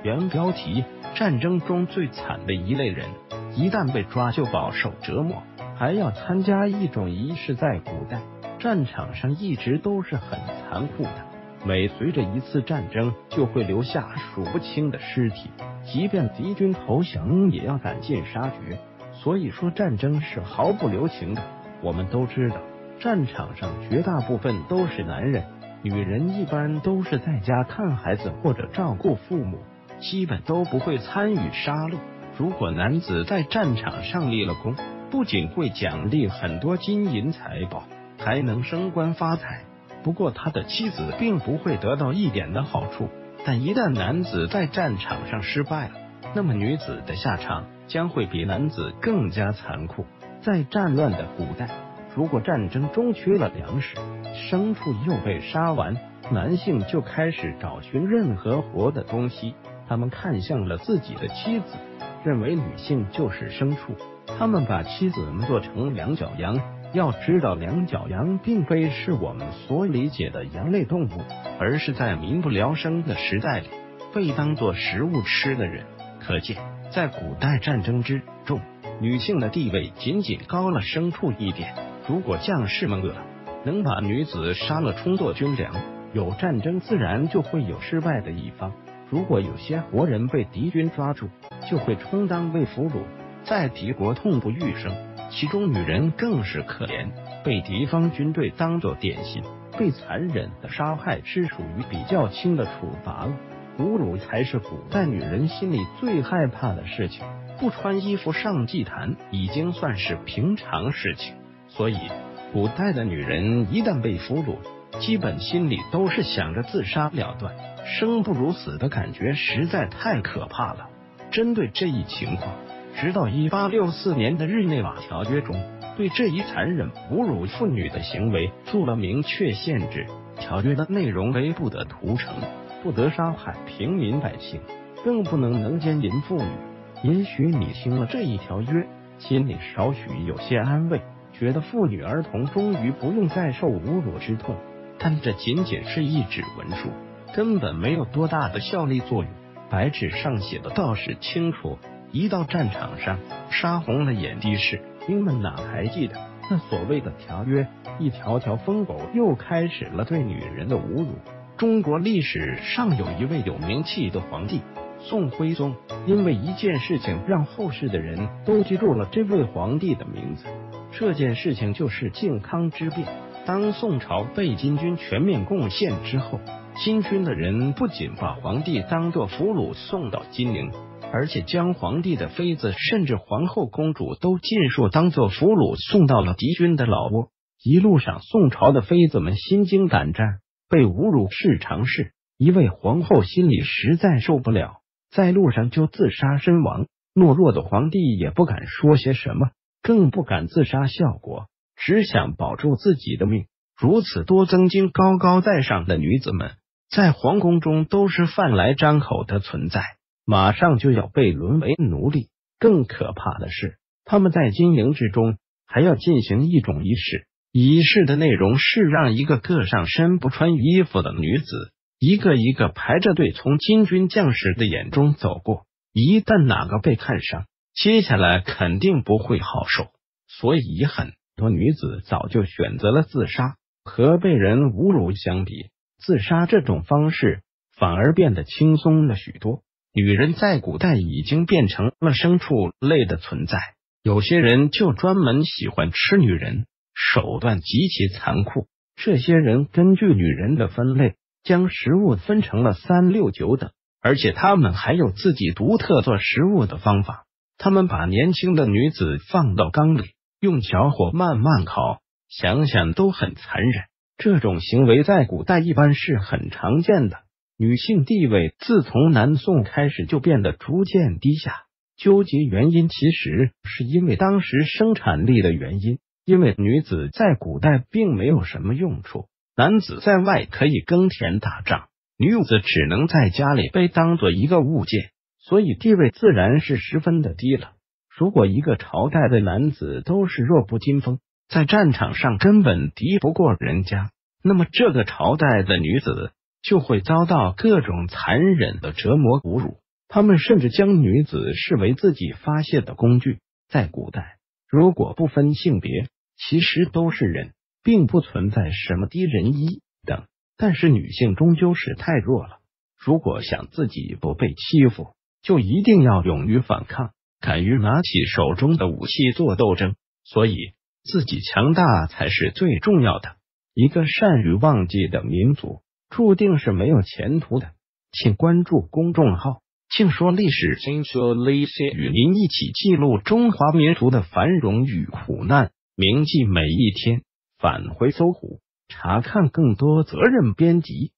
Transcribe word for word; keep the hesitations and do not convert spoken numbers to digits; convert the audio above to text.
原标题：战争中最惨的一类人，一旦被抓就饱受折磨，还要参加一种仪式。在古代，战场上一直都是很残酷的，每随着一次战争就会留下数不清的尸体，即便敌军投降也要赶尽杀绝。所以说战争是毫不留情的。我们都知道，战场上绝大部分都是男人，女人一般都是在家看孩子或者照顾父母，基本都不会参与杀戮。如果男子在战场上立了功，不仅会奖励很多金银财宝，还能升官发财。不过他的妻子并不会得到一点的好处。但一旦男子在战场上失败了，那么女子的下场将会比男子更加残酷。在战乱的古代，如果战争中缺了粮食，牲畜又被杀完，男性就开始找寻任何活的东西。他们看向了自己的妻子，认为女性就是牲畜，他们把妻子们做成两脚羊。要知道，两脚羊并非是我们所理解的羊类动物，而是在民不聊生的时代里被当作食物吃的人。可见，在古代战争之中，女性的地位仅仅高了牲畜一点。如果将士们饿了，能把女子杀了充作军粮，有战争自然就会有失败的一方。如果有些活人被敌军抓住，就会充当为俘虏，在敌国痛不欲生。其中女人更是可怜，被敌方军队当作点心，被残忍的杀害是属于比较轻的处罚了。侮辱才是古代女人心里最害怕的事情，不穿衣服上祭坛已经算是平常事情。所以古代的女人一旦被俘虏，基本心里都是想着自杀了断，生不如死的感觉实在太可怕了。针对这一情况，直到一八六四年的日内瓦条约中，对这一残忍侮辱妇女的行为做了明确限制。条约的内容为不得屠城，不得杀害平民百姓，更不能能奸淫妇女。也许你听了这一条约，心里少许有些安慰，觉得妇女儿童终于不用再受侮辱之痛，但这仅仅是一纸文书，根本没有多大的效力作用。白纸上写的倒是清楚，一到战场上，杀红了眼的士兵们哪还记得那所谓的条约？一条条疯狗又开始了对女人的侮辱。中国历史上有一位有名气的皇帝宋徽宗，因为一件事情让后世的人都记住了这位皇帝的名字。这件事情就是靖康之变。当宋朝被金军全面攻陷之后，金军的人不仅把皇帝当作俘虏送到金陵，而且将皇帝的妃子甚至皇后公主都尽数当作俘虏送到了敌军的老窝。一路上，宋朝的妃子们心惊胆战，被侮辱是常事。一位皇后心里实在受不了，在路上就自杀身亡。懦弱的皇帝也不敢说些什么，更不敢自杀效果，只想保住自己的命。如此多曾经高高在上的女子们，在皇宫中都是饭来张口的存在，马上就要被沦为奴隶。更可怕的是，他们在金陵之中还要进行一种仪式，仪式的内容是让一个个上身不穿衣服的女子，一个一个排着队从金军将士的眼中走过。一旦哪个被看上，接下来肯定不会好受。所以很多女子早就选择了自杀。和被人侮辱相比，自杀这种方式反而变得轻松了许多。女人在古代已经变成了牲畜类的存在，有些人就专门喜欢吃女人，手段极其残酷。这些人根据女人的分类，将食物分成了三六九等，而且他们还有自己独特做食物的方法。他们把年轻的女子放到缸里，用小火慢慢烤，想想都很残忍。这种行为在古代一般是很常见的。女性地位自从南宋开始就变得逐渐低下，究其原因，其实是因为当时生产力的原因。因为女子在古代并没有什么用处，男子在外可以耕田打仗，女子只能在家里被当作一个物件，所以地位自然是十分的低了。如果一个朝代的男子都是弱不禁风，在战场上根本敌不过人家，那么这个朝代的女子就会遭到各种残忍的折磨侮辱。 他们甚至将女子视为自己发泄的工具。在古代，如果不分性别，其实都是人，并不存在什么低人一等。但是女性终究是太弱了，如果想自己不被欺负，就一定要勇于反抗，敢于拿起手中的武器做斗争。所以自己强大才是最重要的。一个善于忘记的民族，注定是没有前途的。请关注公众号庆说历史，请说历史，与您一起记录中华民族的繁荣与苦难，铭记每一天。返回搜狐，查看更多责任编辑。